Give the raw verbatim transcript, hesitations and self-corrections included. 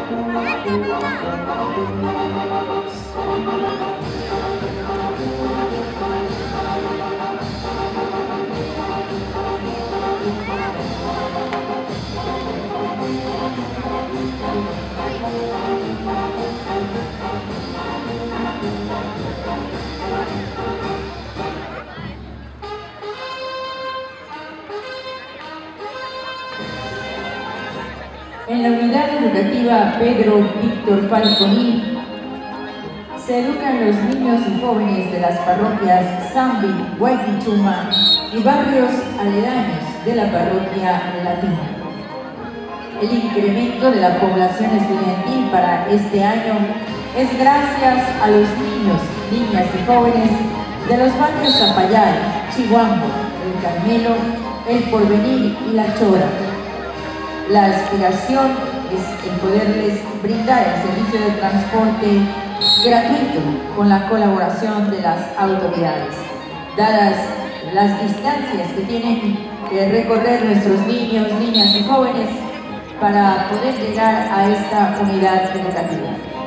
En la unidad educativa Pedro Víctor Falconi se educan los niños y jóvenes de las parroquias Zambi, Guayquichuma y barrios aledaños de la parroquia Latina. El incremento de la población estudiantil para este año es gracias a los niños, niñas y jóvenes de los barrios Zapallar, Chihuahua, El Carmelo, El Porvenir y La Chora. La aspiración es el poderles brindar el servicio de transporte gratuito con la colaboración de las autoridades, dadas las distancias que tienen que recorrer nuestros niños, niñas y jóvenes para poder llegar a esta unidad educativa.